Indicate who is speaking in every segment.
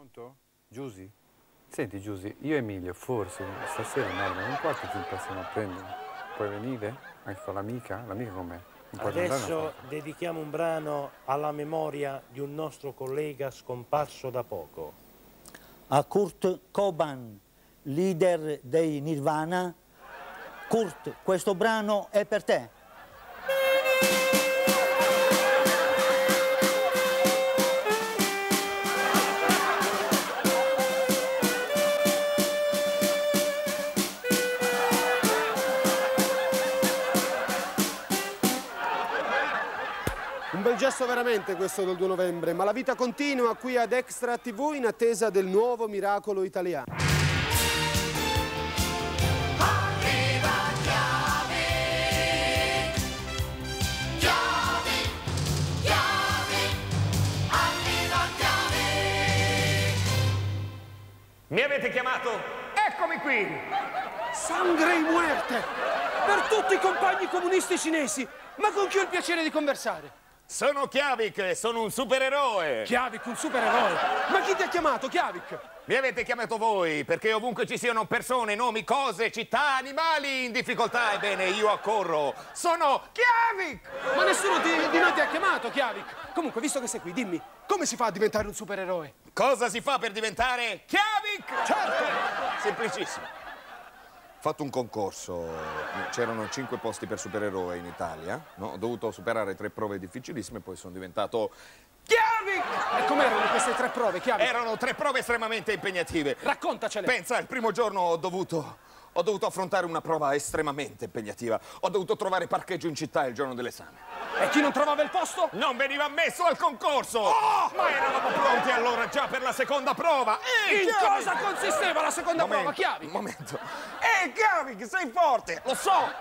Speaker 1: Pronto? Giusy? Senti Giusy, io e Emilio forse stasera un quarto ci passiamo a prendere. Puoi venire? Anche con l'amica? L'amica con me.
Speaker 2: Adesso dedichiamo un brano alla memoria di un nostro collega scomparso da poco.
Speaker 3: A Kurt Cobain, leader dei Nirvana. Kurt, questo brano è per te.
Speaker 4: Un bel gesto veramente questo del 2 novembre, ma la vita continua qui ad Extra TV in attesa del nuovo miracolo italiano.
Speaker 5: Arriva Chiavi, Chiavi, Chiavi, arriva Chiavi.
Speaker 6: Mi avete chiamato? Eccomi qui!
Speaker 4: Sangre y muerte! Per tutti i compagni comunisti cinesi! Ma con chi ho il piacere di conversare?
Speaker 6: Sono Chiavik, sono un supereroe!
Speaker 4: Chiavik, un supereroe! Ma chi ti ha chiamato, Chiavik?
Speaker 6: Mi avete chiamato voi, perché ovunque ci siano persone, nomi, cose, città, animali in difficoltà, ebbene io accorro. Sono Chiavik!
Speaker 4: Ma nessuno di noi ti ha chiamato, Chiavik! Comunque, visto che sei qui, dimmi, come si fa a diventare un supereroe?
Speaker 6: Cosa si fa per diventare Chiavik?
Speaker 4: Certo!
Speaker 7: Semplicissimo. Ho fatto un concorso, c'erano 5 posti per supereroe in Italia, no? Ho dovuto superare 3 prove difficilissime e poi sono diventato Chiavik!
Speaker 4: E com'erano queste 3 prove, Chiavik?
Speaker 6: Erano 3 prove estremamente impegnative.
Speaker 4: Raccontacele!
Speaker 6: Pensa, il primo giorno ho dovuto affrontare una prova estremamente impegnativa. Ho dovuto trovare parcheggio in città il giorno dell'esame.
Speaker 4: E chi non trovava il posto?
Speaker 6: Non veniva ammesso al concorso! Oh! Ma eravamo pronti allora già per la seconda prova!
Speaker 4: In cosa consisteva la seconda prova, Chiavik?
Speaker 6: Un momento. Chiavik, sei forte! Lo so!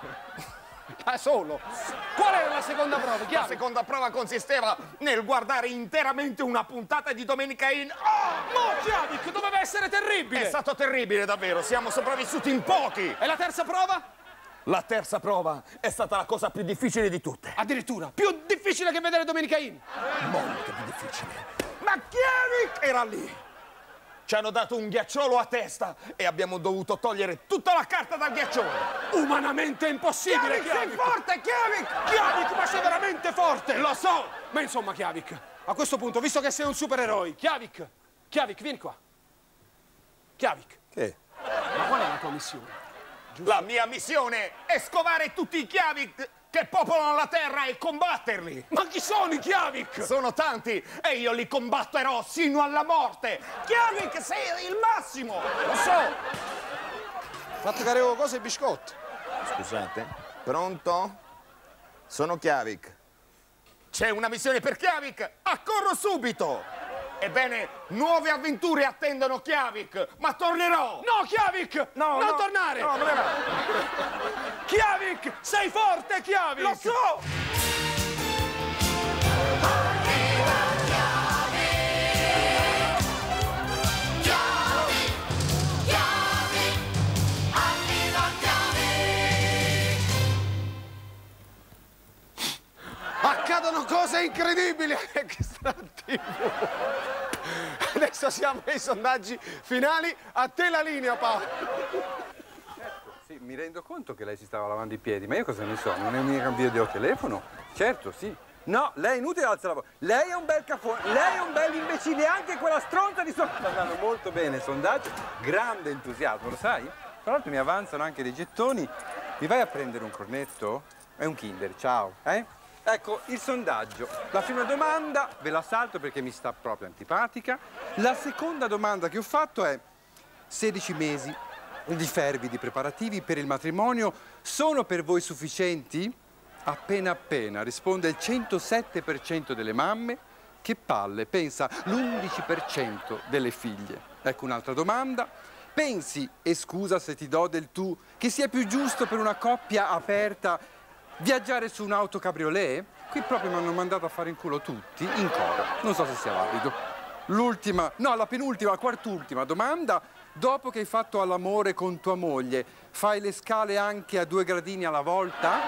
Speaker 4: Da solo! Qual era la seconda prova, Chiavik?
Speaker 6: La seconda prova consisteva nel guardare interamente una puntata di Domenica In...
Speaker 4: Oh! No, Chiavik, doveva essere terribile!
Speaker 6: È stato terribile, davvero! Siamo sopravvissuti in pochi!
Speaker 4: E la terza prova?
Speaker 6: La terza prova è stata la cosa più difficile di tutte.
Speaker 4: Addirittura, più difficile che vedere Domenica In.
Speaker 6: Molto più difficile. Ma Chiavik era lì. Ci hanno dato un ghiacciolo a testa e abbiamo dovuto togliere tutta la carta dal ghiacciolo.
Speaker 4: Umanamente impossibile,
Speaker 6: Chiavik, sei forte, Chiavik!
Speaker 4: Chiavik, ma sei veramente forte!
Speaker 6: Lo so!
Speaker 4: Ma insomma, Chiavik, a questo punto, visto che sei un supereroe, Chiavik, vieni qua. Chiavik.
Speaker 7: Che?
Speaker 4: Ma qual è la tua missione?
Speaker 6: Giusto? La mia missione è scovare tutti i Chiavik che popolano la terra e combatterli.
Speaker 4: Ma chi sono i Chiavik?
Speaker 6: Sono tanti e io li combatterò sino alla morte. Chiavik, sei il massimo. Lo so.
Speaker 4: Fate care cose e biscotti.
Speaker 7: Scusate. Pronto? Sono Chiavik.
Speaker 6: C'è una missione per Chiavik. Accorro subito. Ebbene, nuove avventure attendono Chiavik, ma tornerò!
Speaker 4: No, Chiavik!
Speaker 6: No,
Speaker 4: non tornare!
Speaker 6: No, non era.
Speaker 4: Chiavik! Sei forte, Chiavik!
Speaker 6: Lo so!
Speaker 5: Arriva Chiavi, Chiavi, Chiavi, arriva Chiavi.
Speaker 4: Accadono cose incredibili! Extra TV! Adesso siamo ai sondaggi finali. A te la linea, Paolo.
Speaker 1: Sì, mi rendo conto che lei si stava lavando i piedi, ma io cosa ne so? Non è mica un videotelefono? Certo, sì. No, lei è inutile alza la voce. Lei è un bel cafone, lei è un bel imbecille, anche quella stronza di sopra. Sta andando molto bene il sondaggio, grande entusiasmo, lo sai? Tra l'altro mi avanzano anche dei gettoni. Mi vai a prendere un cornetto? È un Kinder, ciao, eh? Ecco, il sondaggio. La prima domanda ve la salto perché mi sta proprio antipatica. La seconda domanda che ho fatto è: 16 mesi di fervidi preparativi per il matrimonio sono per voi sufficienti? Appena appena, risponde il 107% delle mamme. Che palle, pensa l'11% delle figlie. Ecco un'altra domanda. Pensi, e scusa se ti do del tu, che sia più giusto per una coppia aperta viaggiare su un'auto cabriolet? Qui proprio mi hanno mandato a fare in culo tutti, in coro. Non so se sia valido. L'ultima, no, la penultima, la quart'ultima domanda. Dopo che hai fatto all'amore con tua moglie, fai le scale anche a 2 gradini alla volta?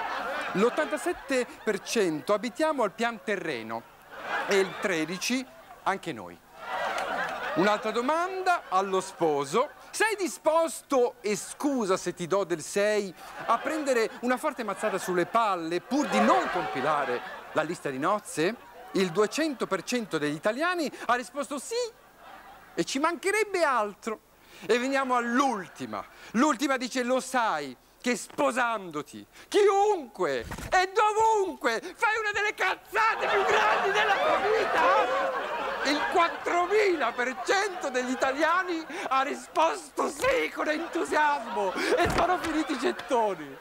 Speaker 1: L'87% abitiamo al pian terreno e il 13% anche noi. Un'altra domanda allo sposo. Sei disposto, e scusa se ti do del 6, a prendere una forte mazzata sulle palle pur di non compilare la lista di nozze? Il 200% degli italiani ha risposto sì e ci mancherebbe altro. E veniamo all'ultima. L'ultima dice: lo sai che sposandoti chiunque e dovunque fai una delle cazzate più grandi della tua vita? Il 4000% degli italiani ha risposto sì con entusiasmo e sono finiti i gettoni.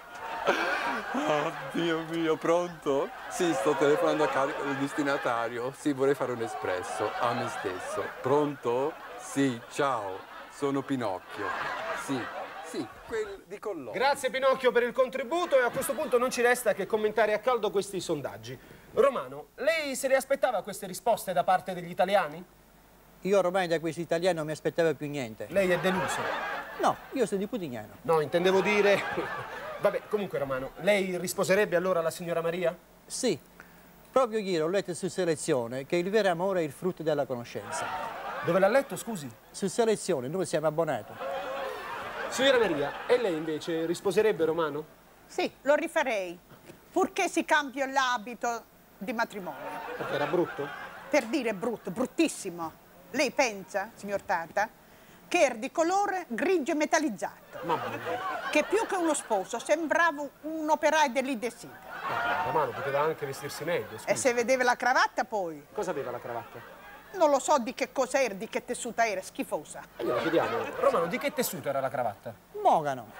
Speaker 1: Oh, Dio mio, pronto? Sì, sto telefonando a carico del destinatario. Sì, vorrei fare un espresso a me stesso. Pronto? Sì, ciao, sono Pinocchio. Sì, quel di Collodi.
Speaker 4: Grazie Pinocchio per il contributo e a questo punto non ci resta che commentare a caldo questi sondaggi. Romano, lei se le aspettava queste risposte da parte degli italiani?
Speaker 3: Io ormai da questi italiani non mi aspettavo più niente.
Speaker 4: Lei è deluso?
Speaker 3: No, io sono di Putignano.
Speaker 4: No, intendevo dire... Vabbè, comunque Romano, lei risposerebbe allora alla signora Maria?
Speaker 3: Sì, proprio ieri ho letto su Selezione che il vero amore è il frutto della conoscenza.
Speaker 4: Dove l'ha letto, scusi?
Speaker 3: Su Selezione noi siamo abbonati.
Speaker 4: Signora Maria, e lei invece risposerebbe Romano?
Speaker 8: Sì, lo rifarei, purché si cambia l'abito di matrimonio.
Speaker 4: Perché era brutto?
Speaker 8: Per dire brutto, bruttissimo. Lei pensa, signor Tata, che era di colore grigio metallizzato,
Speaker 4: Mamma mia.
Speaker 8: che più che uno sposo sembrava un operaio dell'Idesida.
Speaker 4: Romano poteva anche vestirsi meglio, scusi.
Speaker 8: E se vedeva la cravatta poi,
Speaker 4: Cosa aveva la cravatta?
Speaker 8: non lo so di che cosa era, di che tessuta era, schifosa.
Speaker 4: Glielo chiediamo. Romano, di che tessuto era la cravatta?
Speaker 3: Mogano.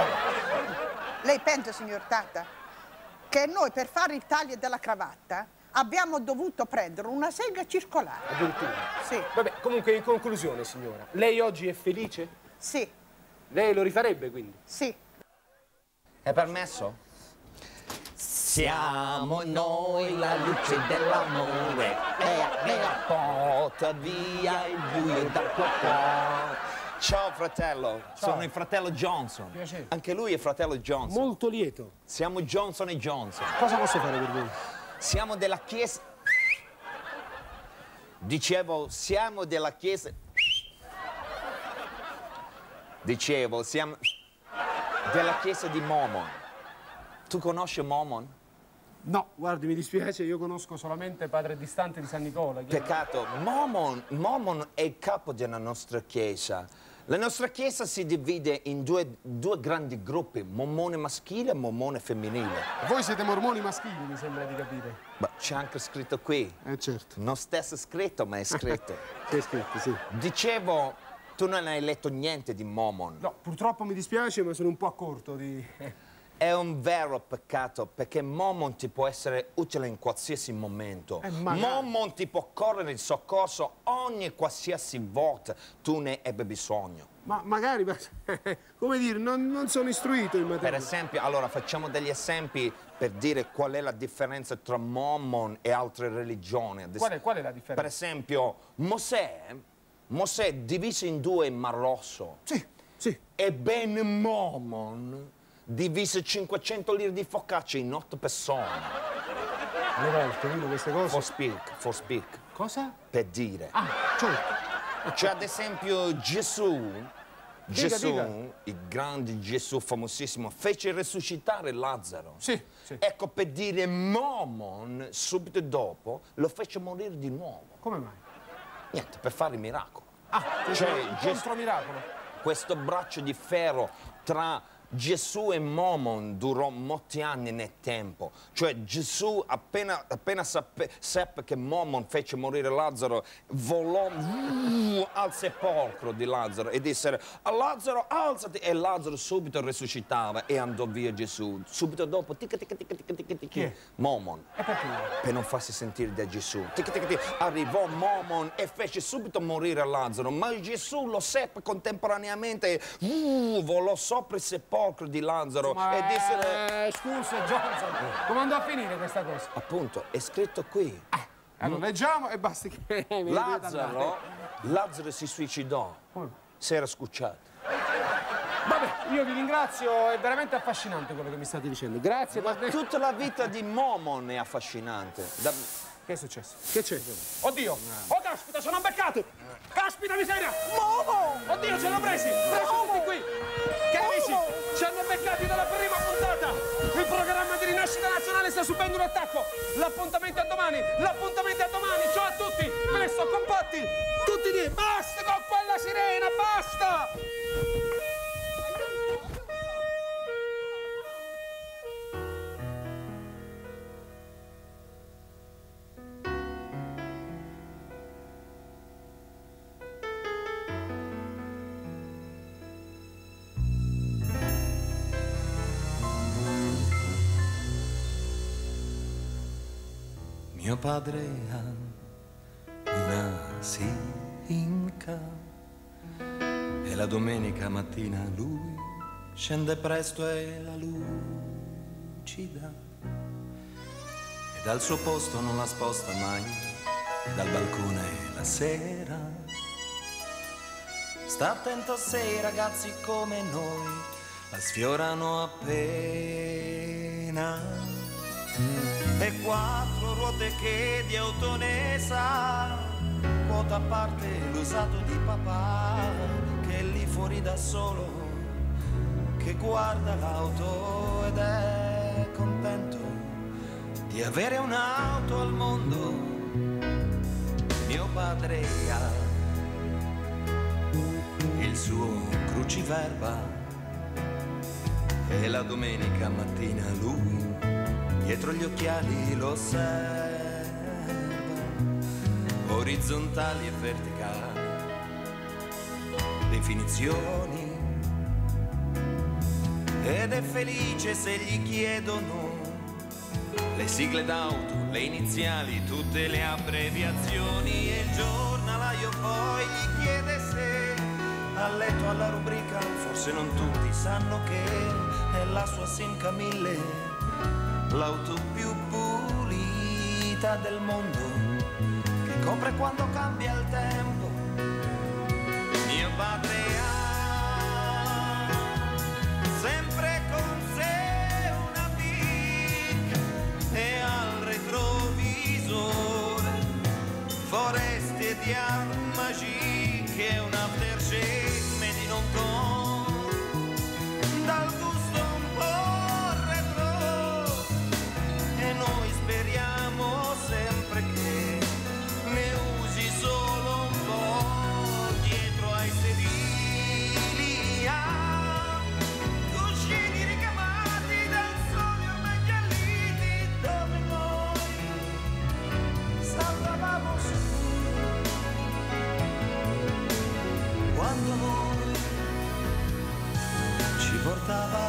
Speaker 8: Lei pensa, signor Tata, che noi per fare il taglio della cravatta abbiamo dovuto prendere una sega circolare.
Speaker 4: Addirittura?
Speaker 8: Sì,
Speaker 4: Vabbè, comunque in conclusione, signora, lei oggi è felice?
Speaker 8: sì,
Speaker 4: Lei lo rifarebbe, quindi?
Speaker 8: sì.
Speaker 6: È permesso? Siamo noi la luce dell'amore e porta via il buio dal tuo cuore. Ciao fratello, sono il fratello Johnson.
Speaker 4: Piacere.
Speaker 6: Anche lui è fratello Johnson.
Speaker 4: Molto lieto.
Speaker 6: Siamo Johnson e Johnson.
Speaker 4: Cosa posso fare per voi?
Speaker 6: Siamo della chiesa. Dicevo, siamo della chiesa. Dicevo, siamo della chiesa di Mormon. Tu conosci Mormon?
Speaker 4: No, guardi, mi dispiace, io conosco solamente Padre Distante di San Nicola.
Speaker 6: Peccato, Mormon è il capo della nostra chiesa. La nostra chiesa si divide in due grandi gruppi, mormone maschile e mormone femminile.
Speaker 4: Voi siete mormoni maschili, mi sembra di capire.
Speaker 6: Ma c'è anche scritto qui.
Speaker 4: Certo.
Speaker 6: Non stesso scritto, ma è scritto.
Speaker 4: C'è scritto, sì.
Speaker 6: Dicevo, tu non hai letto niente di Mormon.
Speaker 4: No, purtroppo mi dispiace, ma sono un po' a corto di...
Speaker 6: È un vero peccato perché Mormon ti può essere utile in qualsiasi momento.
Speaker 4: magari.
Speaker 6: Mormon ti può correre in soccorso ogni qualsiasi volta tu ne ebbe bisogno.
Speaker 4: Ma magari, come dire, non sono istruito in
Speaker 6: Per
Speaker 4: materia.
Speaker 6: esempio, allora facciamo degli esempi per dire qual è la differenza tra Mormon e altre religioni.
Speaker 4: Qual è la differenza?
Speaker 6: Per esempio, Mosè diviso in due il Mar Rosso.
Speaker 4: Sì, sì.
Speaker 6: Ebbene Mormon divise 500 lire di focaccia in 8 persone.
Speaker 4: Le volte, vedo queste cose.
Speaker 6: For speak.
Speaker 4: Cosa?
Speaker 6: Per dire.
Speaker 4: Ah, certo.
Speaker 6: C'è ad esempio Gesù,
Speaker 4: dica.
Speaker 6: il grande Gesù famosissimo, fece risuscitare Lazzaro.
Speaker 4: Sì, sì.
Speaker 6: Ecco, per dire Mormon, subito dopo, lo fece morire di nuovo.
Speaker 4: Come mai?
Speaker 6: Niente, per fare il miracolo.
Speaker 4: Ah,
Speaker 6: Cioè,
Speaker 4: un contromiracolo.
Speaker 6: Questo braccio di ferro tra Gesù e Mormon durò molti anni nel tempo. Cioè Gesù appena seppe che Mormon fece morire Lazzaro, volò al sepolcro di Lazzaro e disse: Lazzaro, alzati! E Lazzaro subito risuscitava e andò via Gesù. Subito dopo, tic.
Speaker 4: Chi è?
Speaker 6: Mormon.
Speaker 4: E perché?
Speaker 6: Per non farsi sentire da Gesù. Arrivò Mormon e fece subito morire Lazzaro, ma Gesù lo seppe contemporaneamente, volò sopra il sepolcro di Lazzaro e disse...
Speaker 4: Scusa, Johnson, come andò a finire questa cosa?
Speaker 6: Appunto, è scritto qui.
Speaker 4: Allora, leggiamo e basta che...
Speaker 6: Lazzaro si suicidò, si era scucciato.
Speaker 4: Vabbè, io vi ringrazio, è veramente affascinante quello che mi state dicendo. Grazie,
Speaker 6: Ma
Speaker 4: Padre.
Speaker 6: tutta la vita di Mormon è affascinante.
Speaker 4: Che è successo? Che c'è?
Speaker 9: Oddio! Oh caspita, sono beccati! Caspita miseria! Momo! Oddio, ce l'hanno presi! Presi tutti qui! Che dici? Ci hanno beccati dalla prima puntata! Il programma di Rinascita Nazionale sta subendo un attacco! L'appuntamento è a domani! L'appuntamento è a domani! Ciao a tutti! Presto, compatti! Tutti lì! Basta con quella sirena! Basta!
Speaker 10: Mio padre ha una sinca e la domenica mattina lui scende presto e la lucida e dal suo posto non la sposta mai e dal balcone la sera sta attento se i ragazzi come noi la sfiorano appena. E quattro ruote che di auto ne sa, quota a parte l'usato di papà, che è lì fuori da solo, che guarda l'auto ed è contento di avere un'auto al mondo. Mio padre ha il suo cruciverba e la domenica mattina lui dietro gli occhiali lo osserva, orizzontali e verticali, definizioni, ed è felice se gli chiedono le sigle d'auto, le iniziali, tutte le abbreviazioni, e il giornalaio poi gli chiede se ha letto alla rubrica, forse non tutti sanno che è la sua Simca 1000, l'auto più pulita del mondo, che copre quando cambia il tempo. Mio padre ha sempre con sé una Bic e al retrovisore foreste di Armagì, che è un aftershave made in Hong Kong, dal gusto un po' retro, e noi speriamo sempre che ne usi solo un po', dietro ai sedili ha cuscini ricamati dal sole ormai gialliti, dove noi saltavamo su quando noi ci portava